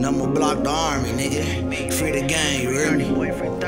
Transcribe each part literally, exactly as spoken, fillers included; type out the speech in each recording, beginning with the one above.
I'ma block the army, nigga. Free the gang, you heard me?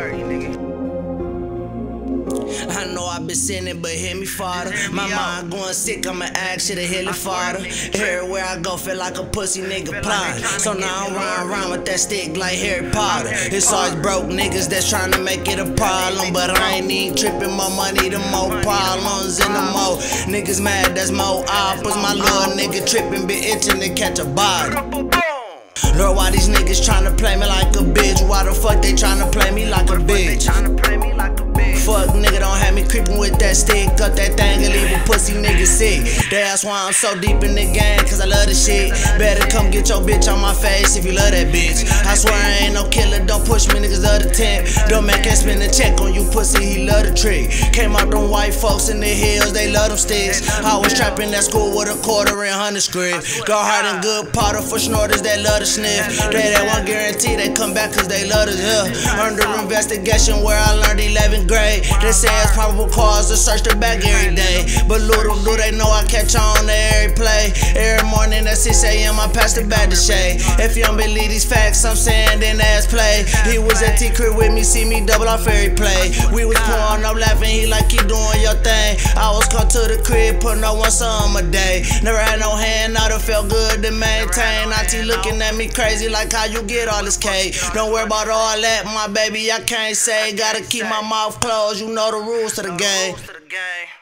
I know I been sinning, but hear me, Father. My mind going sick, I'ma ask you to heal it, Father. Everywhere I go, feel like a pussy nigga plotting. So now I'm running around with that stick like Harry Potter. It's always broke niggas that's trying to make it a problem, but I ain't even tripping. More money, the more problems, and the more niggas mad, that's more oppas. My little nigga tripping, be itching to catch a body. Lord, why these niggas tryna play me like a bitch? Why the fuck they tryna play me like a bitch? Fuck nigga, don't have me creepin' with that stick. Cut that thing and leave a pussy nigga sick. That's why I'm so deep in the game, cause I love the shit. Better come get your bitch on my face if you love that bitch. I swear I ain't no killer, don't push me niggas of the tent. Don't make him spend a check on you pussy, he love the trick. Came out them white folks in the hills, they love them sticks. I was trapping at school with a quarter and hundred script. Go hard and good powder for snorters that love to sniff. They that one guarantee they come back cause they love us, yeah. Under investigation where I learned eleventh grade. They say it's probable cause to search the back every day. But little do they know I catch on to every play. Every morning at six A M I pass the back to shade. If you don't believe these facts, I'm saying then ass play. He was at T crib with me, see me double off every play. We was pouring up laughing, he like keep doing your thing. I was come to the crib, putting up one sum a day. Never had no hand out, it felt good to maintain. Auntie looking at me crazy like how you get all this cake. Don't worry about all that, my baby, I can't say. Gotta keep my mouth closed, you know the rules to the game.